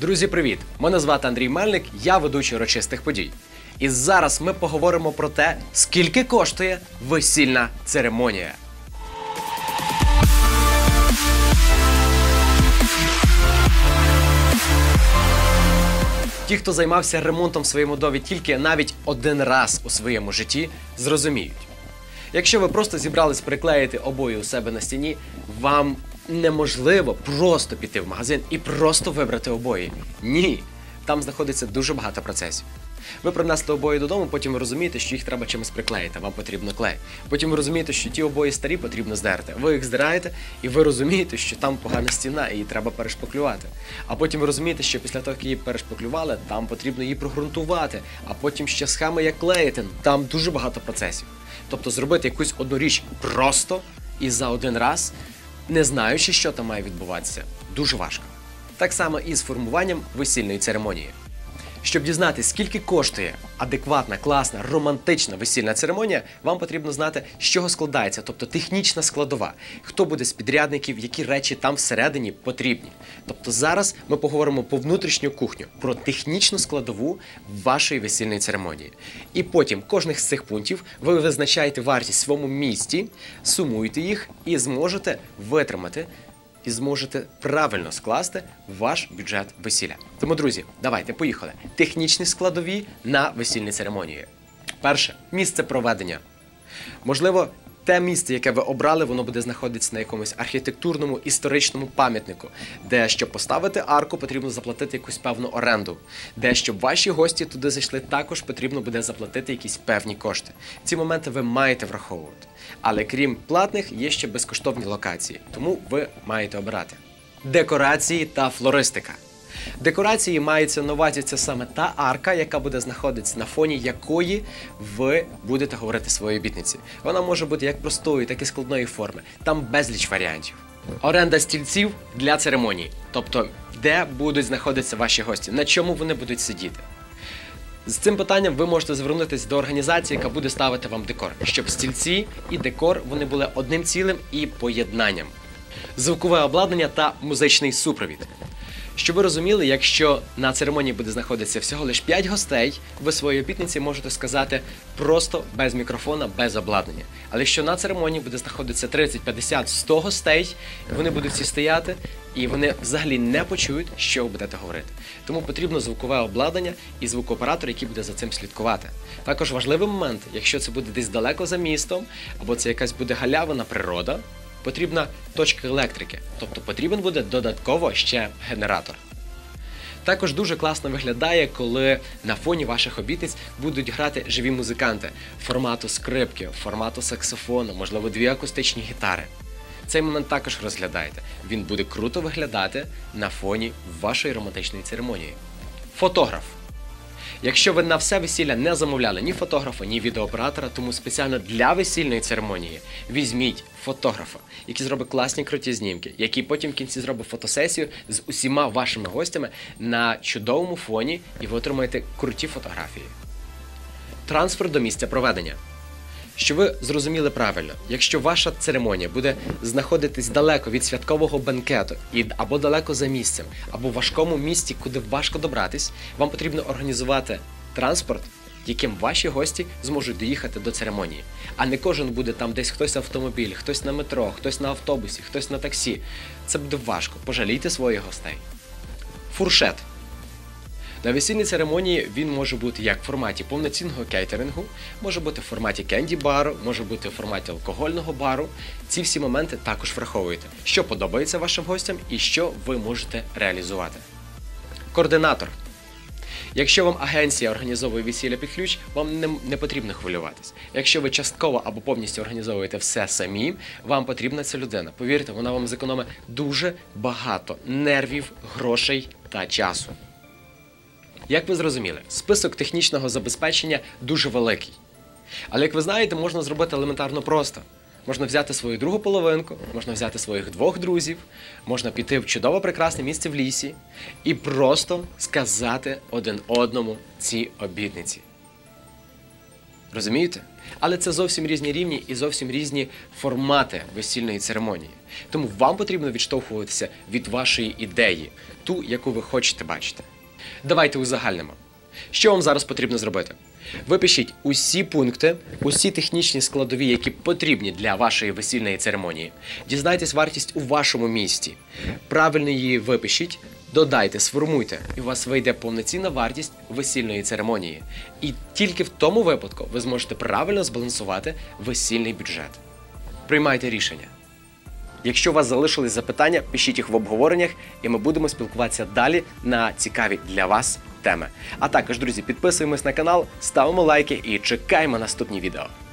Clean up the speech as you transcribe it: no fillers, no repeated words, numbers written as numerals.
Друзі, привіт! Мене звати Андрій Мельник, я ведучий урочистих подій. І зараз ми поговоримо про те, скільки коштує весільна церемонія. Ті, хто займався ремонтом в своєму домі тільки навіть один раз у своєму житті, зрозуміють. Якщо ви просто зібрались приклеїти обої у себе на стіні, вам неможливо просто піти в магазин і просто вибрати обої. Ні, там знаходиться дуже багато процесів. Ви принесли обої додому, потім ви розумієте, що їх треба чимось приклеїти, вам потрібно клей. Потім ви розумієте, що ті обої старі, потрібно здерти. Ви їх здираєте, і ви розумієте, що там погана стіна, і її треба перешпаклювати. А потім ви розумієте, що після того, як її перешпаклювали, там потрібно її прогрунтувати. А потім ще схеми, як клеїти. Там дуже багато процесів. Тобто зробити якусь одну річ просто і за один раз, не знаючи, що там має відбуватися, дуже важко. Так само і з формуванням весільної церемонії. Щоб дізнатися, скільки коштує адекватна, класна, романтична весільна церемонія, вам потрібно знати, з чого складається, тобто технічна складова, хто буде з підрядників, які речі там всередині потрібні. Тобто зараз ми поговоримо про внутрішню кухню, про технічну складову вашої весільної церемонії. І потім кожних з цих пунктів ви визначаєте вартість в своєму місті, сумуєте їх і зможете витримати і зможете правильно скласти ваш бюджет весілля. Тому, друзі, давайте, поїхали. Технічні складові на весільній церемонії. Перше – місце проведення. Можливо, те місце, яке ви обрали, воно буде знаходитися на якомусь архітектурному, історичному пам'ятнику, де, щоб поставити арку, потрібно заплатити якусь певну оренду, де, щоб ваші гості туди зайшли, також потрібно буде заплатити якісь певні кошти. Ці моменти ви маєте враховувати. Але крім платних, є ще безкоштовні локації, тому ви маєте обирати. Декорації та флористика. Декорації мається на увазі, це саме та арка, яка буде знаходитися на фоні якої ви будете говорити свої обітниці. Вона може бути як простої, так і складної форми. Там безліч варіантів. Оренда стільців для церемонії, тобто де будуть знаходитися ваші гості, на чому вони будуть сидіти. З цим питанням ви можете звернутися до організації, яка буде ставити вам декор, щоб стільці і декор вони були одним цілим і поєднанням. Звукове обладнання та музичний супровід. Щоб ви розуміли, якщо на церемонії буде знаходитися всього лише 5 гостей, ви свої обітниці можете сказати просто без мікрофона, без обладнання. Але якщо на церемонії буде знаходитися 30, 50, 100 гостей, вони будуть всі стояти і вони взагалі не почують, що ви будете говорити. Тому потрібно звукове обладнання і звукооператор, який буде за цим слідкувати. Також важливий момент, якщо це буде десь далеко за містом, або це якась буде галявина природа, потрібна точка електрики, тобто потрібен буде додатково ще генератор. Також дуже класно виглядає, коли на фоні ваших обітниць будуть грати живі музиканти формату скрипки, формату саксофону, можливо, 2 акустичні гітари. Цей момент також розглядайте. Він буде круто виглядати на фоні вашої романтичної церемонії. Фотограф. Якщо ви на все весілля не замовляли ні фотографа, ні відеооператора, тому спеціально для весільної церемонії візьміть фотографа, який зробить класні круті знімки, який потім в кінці зробить фотосесію з усіма вашими гостями на чудовому фоні, і ви отримаєте круті фотографії. Трансфер до місця проведення. Щоб ви зрозуміли правильно, якщо ваша церемонія буде знаходитись далеко від святкового бенкету, або далеко за місцем, або в важкому місті, куди важко добратись, вам потрібно організувати транспорт, яким ваші гості зможуть доїхати до церемонії. А не кожен буде там десь хтось автомобіль, хтось на метро, хтось на автобусі, хтось на таксі. Це буде важко. Пожалійте своїх гостей. Фуршет. На весільній церемонії він може бути як в форматі повноцінного кейтерингу, може бути в форматі кенді-бару, може бути в форматі алкогольного бару. Ці всі моменти також враховуєте, що подобається вашим гостям і що ви можете реалізувати. Координатор. Якщо вам агенція організовує весілля під ключ, вам не потрібно хвилюватись. Якщо ви частково або повністю організовуєте все самі, вам потрібна ця людина. Повірте, вона вам зекономить дуже багато нервів, грошей та часу. Як ви зрозуміли, список технічного забезпечення дуже великий. Але, як ви знаєте, можна зробити елементарно просто. Можна взяти свою другу половинку, можна взяти своїх 2 друзів, можна піти в чудове прекрасне місце в лісі і просто сказати один одному ці обітниці. Розумієте? Але це зовсім різні рівні і зовсім різні формати весільної церемонії. Тому вам потрібно відштовхуватися від вашої ідеї, ту, яку ви хочете бачити. Давайте узагальнимо. Що вам зараз потрібно зробити? Ви пишіть усі пункти, усі технічні складові, які потрібні для вашої весільної церемонії. Дізнайтесь вартість у вашому місті. Правильно її випишіть, додайте, сформуйте, і у вас вийде повноцінна вартість весільної церемонії. І тільки в тому випадку ви зможете правильно збалансувати весільний бюджет. Приймайте рішення. Якщо у вас залишились запитання, пишіть їх в обговореннях, і ми будемо спілкуватися далі на цікаві для вас теми. А також, друзі, підписуємось на канал, ставимо лайки і чекаємо наступні відео.